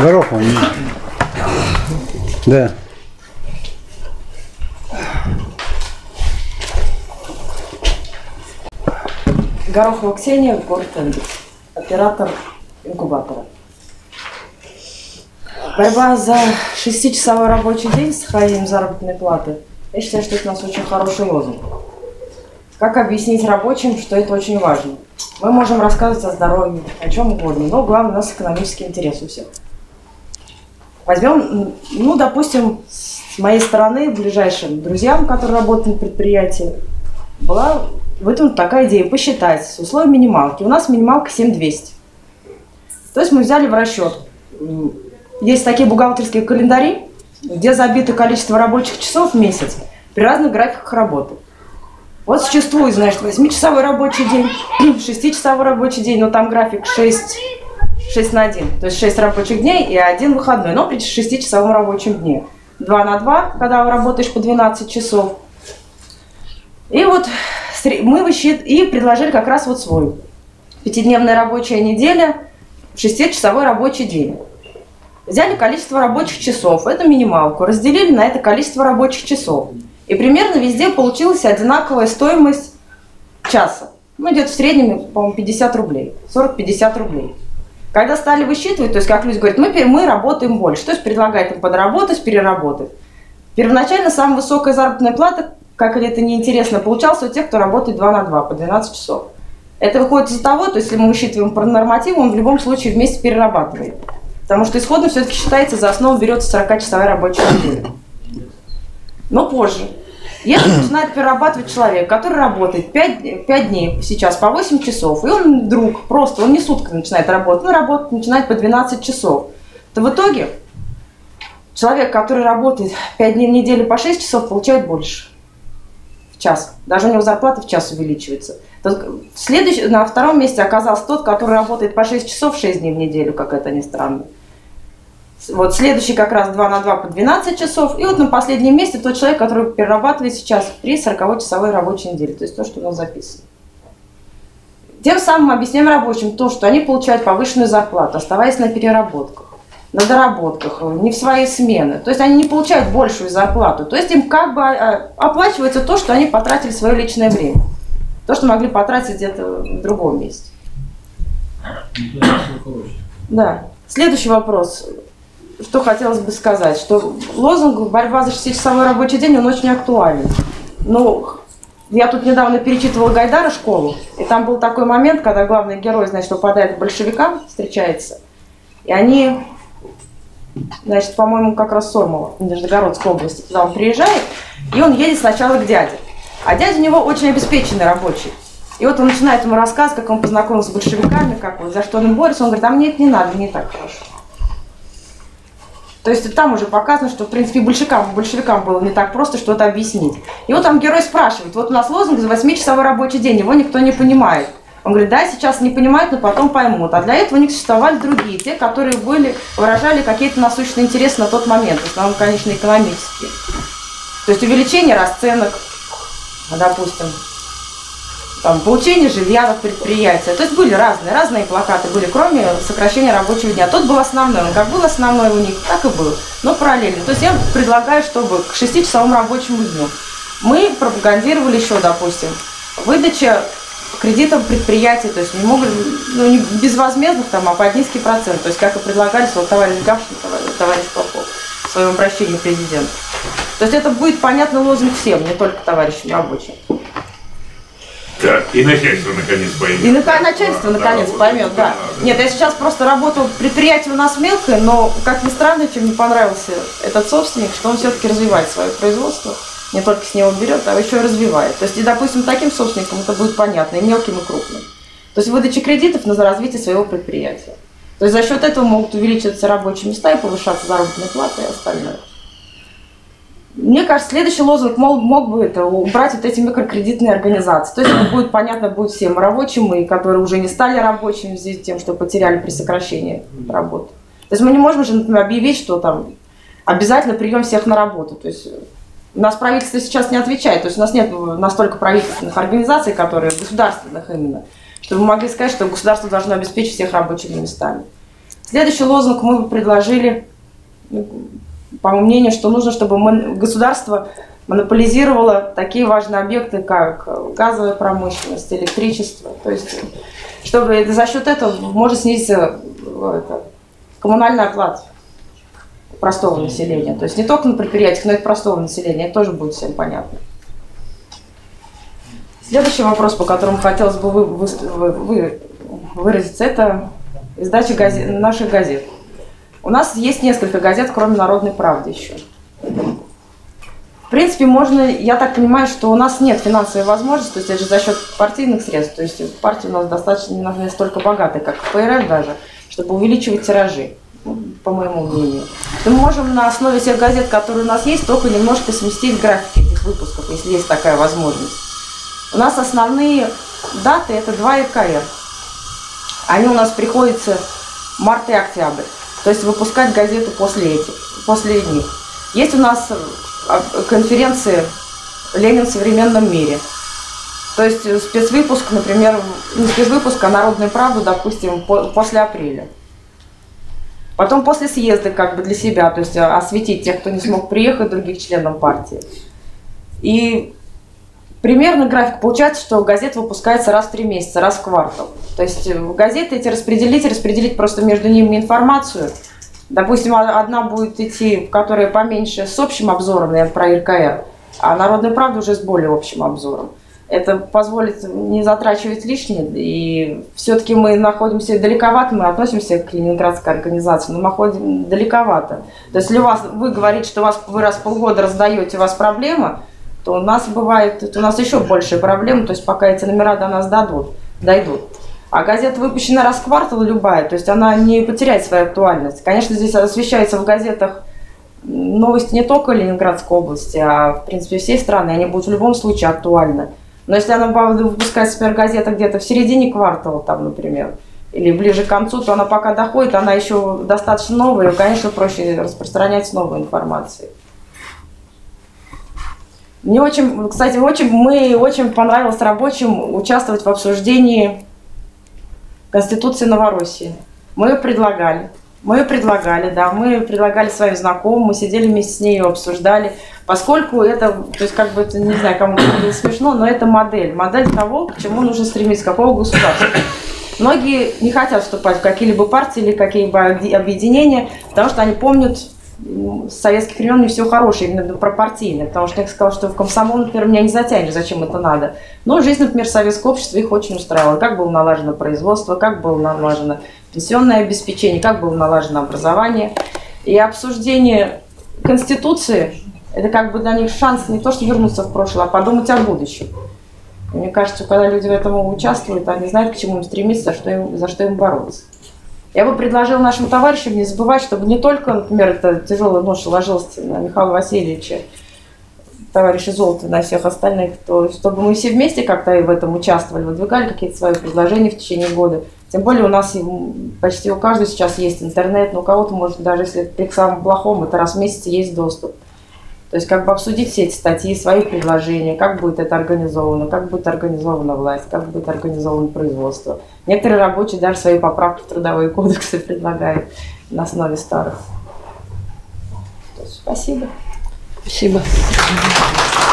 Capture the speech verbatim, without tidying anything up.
Горохов. Да. Горохова Ксения, город Энгельс, оператор инкубатора. Борьба за шестичасовой рабочий день с сохранением заработной платы. Я считаю, что это у нас очень хороший лозунг. Как объяснить рабочим, что это очень важно? Мы можем рассказывать о здоровье, о чем угодно, но главное, у нас экономический интерес у всех. Возьмем, ну, допустим, с моей стороны, ближайшим друзьям, которые работают на предприятии, была выдвинута такая идея посчитать условия минималки. У нас минималка семь тысяч двести. То есть мы взяли в расчет. Есть такие бухгалтерские календари, где забито количество рабочих часов в месяц при разных графиках работы. Вот существует, значит, восьмичасовой рабочий день, шестичасовой рабочий день, но там график шесть, шесть на один, то есть шесть рабочих дней и один выходной, но при шестичасовом рабочем дне. два на два, когда вы работаешь по двенадцать часов. И вот мы высчит... и предложили как раз вот свой. Пятидневная рабочая неделя, шестичасовой рабочий день. Взяли количество рабочих часов, эту минималку, разделили на это количество рабочих часов. И примерно везде получилась одинаковая стоимость часа. Ну, где-то в среднем, по-моему, пятьдесят рублей, сорок-пятьдесят рублей. Когда стали высчитывать, то есть, как люди говорят, мы, мы работаем больше, то есть предлагают им подработать, переработать. Первоначально самая высокая заработная плата, как это неинтересно, получалась у тех, кто работает два на два, по двенадцать часов. Это выходит из-за того, то есть, если мы высчитываем по нормативу, он в любом случае вместе перерабатывает. Потому что исходно все-таки считается, за основу берется сорокачасовая рабочая неделя. Но позже. Если начинает перерабатывать человек, который работает пять дней сейчас по восемь часов, и он вдруг просто, он не сутками начинает работать, он работает, начинает по двенадцать часов, то в итоге человек, который работает пять дней в неделю по шесть часов, получает больше в час. Даже у него зарплата в час увеличивается. Следующий, на втором месте оказался тот, который работает по шесть часов шесть дней в неделю, как это ни странно. Вот следующий как раз два на два по двенадцать часов. И вот на последнем месте тот человек, который перерабатывает сейчас при сороковой-часовой рабочей неделе. То есть то, что у нас записано. Тем самым объясняем рабочим то, что они получают повышенную зарплату, оставаясь на переработках, на доработках, не в свои смены. То есть они не получают большую зарплату. То есть им как бы оплачивается то, что они потратили свое личное время. То, что могли потратить где-то в другом месте. Да. Следующий вопрос. Что хотелось бы сказать, что лозунг «Борьба за шестичасовой рабочий день» он очень актуален. Ну, я тут недавно перечитывала Гайдара «Школу», и там был такой момент, когда главный герой, значит, попадает к большевикам, встречается, и они, значит, по-моему, как раз Сормово, Нижегородской области, туда он приезжает, и он едет сначала к дяде. А дядя у него очень обеспеченный рабочий. И вот он начинает ему рассказывать, как он познакомился с большевиками, как вот, за что он им борется. Он говорит, а мне это не надо, не так хорошо. То есть там уже показано, что, в принципе, большевикам, большевикам было не так просто что-то объяснить. И вот там герой спрашивает, вот у нас лозунг за восьмичасовой рабочий день, его никто не понимает. Он говорит, да, сейчас не понимают, но потом поймут. А для этого у них существовали другие, те, которые были, выражали какие-то насущные интересы на тот момент, в основном, конечно, экономические. То есть увеличение расценок, допустим, там, получение жилья на предприятии. То есть были разные, разные плакаты были, кроме сокращения рабочего дня. Тот был основной, он как был основной у них, так и был, но параллельно. То есть я предлагаю, чтобы к шестичасовому рабочему дню мы пропагандировали еще, допустим, выдача кредитов предприятий, то есть не могут, ну, не безвозмездных, там, а под низкий процент. То есть как и предлагали вот, товарищ Гавшин, товарищ, товарищ Попов в своем обращении президента. То есть это будет понятно лозунг всем, не только товарищам рабочим. Да, и начальство наконец поймет. И на, начальство наконец да, поймет, да. Нет, я сейчас просто работаю, предприятие у нас мелкое, но, как ни странно, чем мне понравился этот собственник, что он все-таки развивает свое производство, не только с него берет, а еще и развивает. То есть, и, допустим, таким собственникам это будет понятно, и мелким, и крупным. То есть выдача кредитов на развитие своего предприятия. То есть за счет этого могут увеличиваться рабочие места и повышаться заработная плата и остальное. Мне кажется, следующий лозунг мог, мог бы это убрать вот эти микрокредитные организации. То есть это будет понятно будет всем рабочим, и которые уже не стали рабочими в связи с тем, что потеряли при сокращении работы. То есть мы не можем же, например, объявить, что там обязательно прием всех на работу. То есть у нас правительство сейчас не отвечает. То есть у нас нет настолько правительственных организаций, которые государственных именно, чтобы мы могли сказать, что государство должно обеспечить всех рабочими местами. Следующий лозунг мы бы предложили, по моему мнению, что нужно, чтобы государство монополизировало такие важные объекты, как газовая промышленность, электричество. То есть, чтобы за счет этого может снизиться это, коммунальный оклад простого населения. То есть не только на предприятиях, но и простого населения. Это тоже будет всем понятно. Следующий вопрос, по которому хотелось бы вы, вы, вы, выразиться, это издача газет, наших газет. У нас есть несколько газет, кроме «Народной правды» еще. В принципе, можно, я так понимаю, что у нас нет финансовой возможности, то есть это же за счет партийных средств, то есть партии у нас достаточно не настолько богатые, как ПРФ даже, чтобы увеличивать тиражи, по моему мнению. Мы можем на основе всех газет, которые у нас есть, только немножко сместить графики этих выпусков, если есть такая возможность. У нас основные даты – это два эр ка эр. Они у нас приходятся март и октябрь. То есть выпускать газету после этих, после них. Есть у нас конференции «Ленин в современном мире». То есть спецвыпуск, например, не спецвыпуск, а «Народную правду», допустим, после апреля. Потом после съезда как бы для себя, то есть осветить тех, кто не смог приехать, других членов партии. И примерно график получается, что газета выпускается раз в три месяца, раз в квартал. То есть газеты эти распределить, распределить просто между ними информацию. Допустим, одна будет идти, которая поменьше, с общим обзором, наверное, про эр ка эр, а «Народная правда» уже с более общим обзором. Это позволит не затрачивать лишнее, и все-таки мы находимся далековато, мы относимся к ленинградской организации, но мы ходим далековато. То есть если у вас, вы говорите, что у вас, вы раз в полгода раздаете, у вас проблема, то у нас бывает, у нас еще большие проблемы, то есть пока эти номера до нас дадут, дойдут. А газета выпущена раз в квартал любая, то есть она не потеряет свою актуальность. Конечно, здесь освещаются в газетах новости не только Ленинградской области, а в принципе всей страны, они будут в любом случае актуальны. Но если она выпускается, например, газета где-то в середине квартала, там, например, или ближе к концу, то она пока доходит, она еще достаточно новая, и, конечно, проще распространять новую информацию. Мне очень, кстати, очень, мы очень понравилось рабочим участвовать в обсуждении Конституции Новороссии. Мы ее предлагали. Мы ее предлагали, да, мы предлагали своим знакомым, мы сидели вместе с ней и обсуждали, поскольку это, то есть как бы это, не знаю, кому-то было смешно, но это модель, модель того, к чему нужно стремиться, какого государства. Многие не хотят вступать в какие-либо партии или какие-либо объединения, потому что они помнят с советских времен не все хорошее, именно пропартийное, потому что я сказала, что в комсомол, например, меня не затянешь, зачем это надо. Но жизнь, например, советского общества их очень устраивала. Как было налажено производство, как было налажено пенсионное обеспечение, как было налажено образование. И обсуждение Конституции – это как бы для них шанс не то, что вернуться в прошлое, а подумать о будущем. И мне кажется, когда люди в этом участвуют, они знают, к чему им стремиться, за что им, за что им бороться. Я бы предложила нашим товарищам не забывать, чтобы не только, например, эта тяжелая ноша ложилась на Михаила Васильевича, товарища Золотова, на всех остальных, то чтобы мы все вместе как-то в этом участвовали, выдвигали какие-то свои предложения в течение года. Тем более у нас почти у каждого сейчас есть интернет, но у кого-то, может, даже если при самом плохом, это раз в месяц есть доступ. То есть как бы обсудить все эти статьи, свои предложения, как будет это организовано, как будет организована власть, как будет организовано производство. Некоторые рабочие даже свои поправки в трудовые кодексы предлагают на основе старых. Спасибо. Спасибо.